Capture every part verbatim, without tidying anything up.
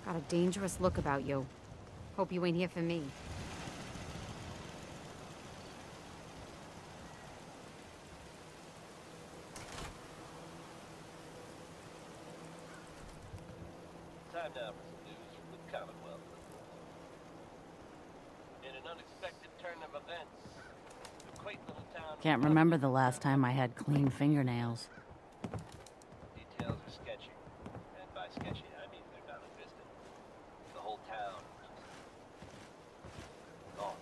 Got a dangerous look about you. Hope you ain't here for me. Time now for some news from the Commonwealth. In an unexpected turn of events, the quaint little town... Can't remember the last time I had clean fingernails. Details are sketchy. And by sketchy, I mean they're non-existent. The whole town is gone.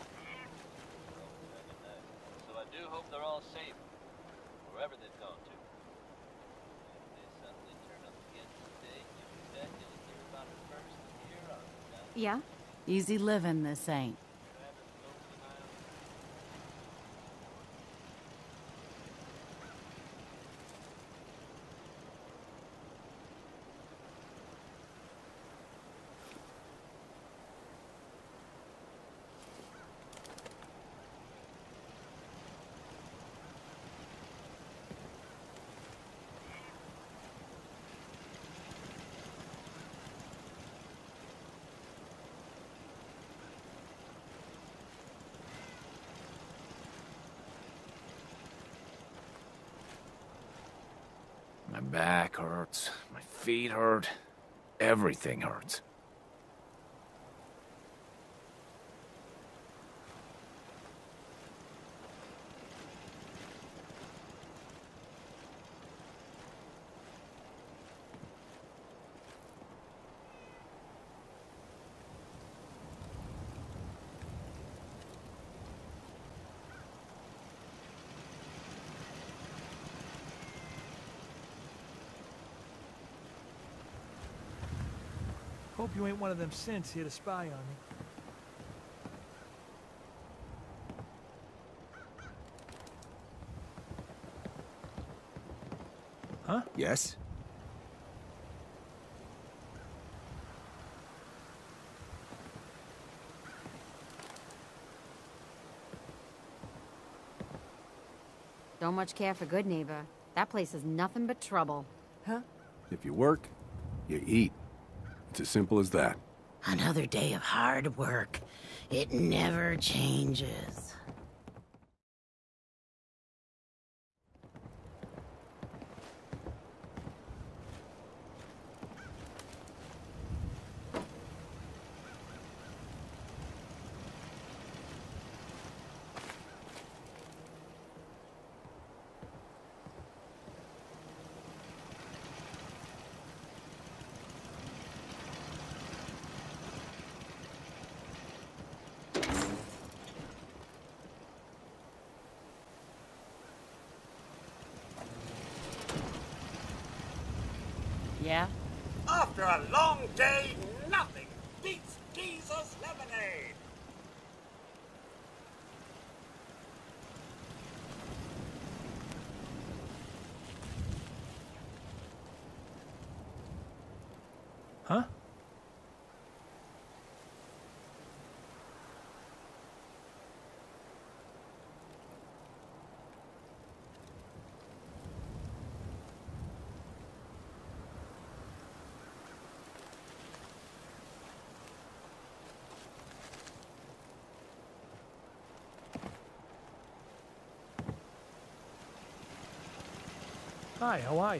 So I do hope they're all safe, wherever they've gone to. If they suddenly turn up again today, you bet you'll hear about it first here on the... Yeah? Easy living, this ain't. My back hurts, my feet hurt, everything hurts. Hope you ain't one of them synths here to spy on me. Huh? Yes? Don't much care for good neighbor. That place is nothing but trouble. Huh? If you work, you eat. It's as simple as that. Another day of hard work. It never changes. Yeah? After a long day, nothing beats Jesus lemonade. Huh? Hi, how are you?